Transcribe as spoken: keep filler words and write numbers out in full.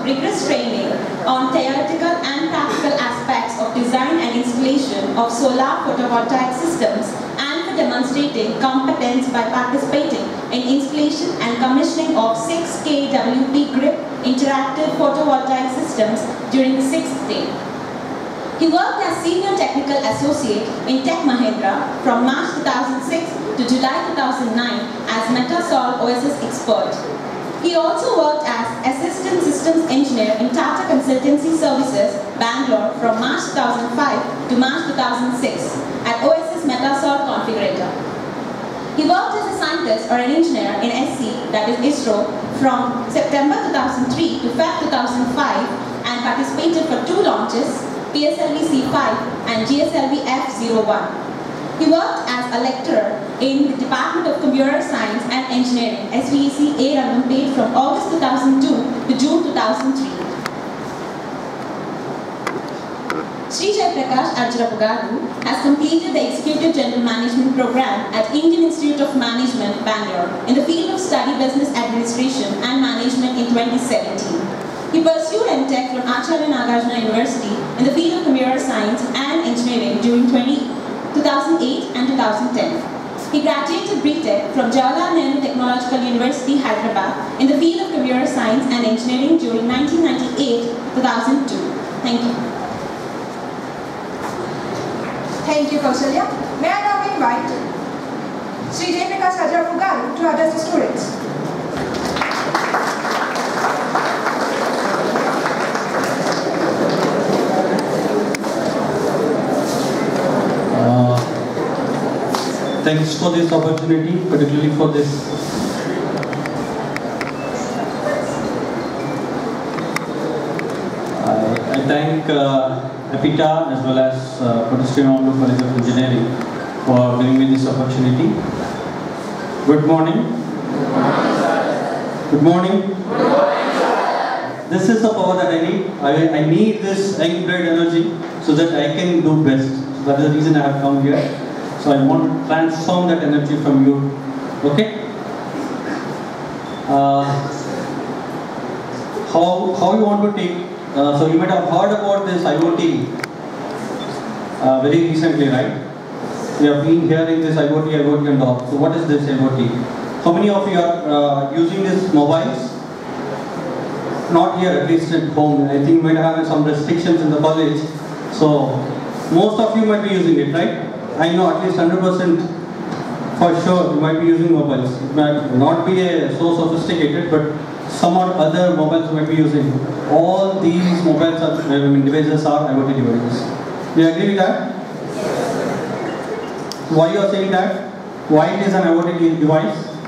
rigorous training on theoretical and practical aspects of design and installation of solar photovoltaic systems, and for demonstrating competence by participating in installation and commissioning of six K W P grip interactive photovoltaic systems during the sixth day. He worked as Senior Technical Associate in Tech Mahindra from March two thousand six to July two thousand nine as Metasol O S S expert. He also worked as Assistant Systems Engineer in Tata Consultancy Services, Bangalore from March two thousand five to March two thousand six at O S S Metasol Configurator. He worked as a scientist or an engineer in S C, that is ISRO, from September two thousand three to February two thousand five and participated for two launches, P S L V C five and G S L V F zero one. He worked as a lecturer in the Department of Computer Science and Engineering, S V E C A Rangampet, from August two thousand two to June two thousand three. Sri Jayaprakash has completed the Executive General Management Program at Indian Institute of Management, Bangalore, in the field of study Business Administration and Management in twenty seventeen. He pursued M Tech from Acharya Nagarjuna University in the field of Computer Science and Engineering during two thousand eight and two thousand ten. He graduated B Tech from Jawaharlal Nehru Technological University, Hyderabad in the field of Computer Science and Engineering during nineteen ninety-eight to two thousand two. Thank you. Thank you, Kausalya. May I now invite Sri Jayaprakash to address the students. Uh, thanks for this opportunity, particularly for this uh, I thank uh, APITA as well as uh, Potosino College of Engineering for giving me this opportunity. Good morning. Good morning. Good morning, sir. This is the power that I need. I, I need this young blood energy so that I can do best. So that is the reason I have come here. So I want to transform that energy from you. Okay? Uh, how, how you want to take Uh, so you might have heard about this IoT uh, very recently, right? We have been hearing this IoT, IoT and all. So what is this IoT? How many of you are uh, using these mobiles? Not here, at least at home. I think you might have some restrictions in the college. So most of you might be using it, right? I know at least one hundred percent for sure you might be using mobiles. It might not be a, so sophisticated, but some or other mobiles might be using. All these mobiles are, I mean, devices are IoT devices. Do you agree with that? Why you are saying that? Why it is an IoT device?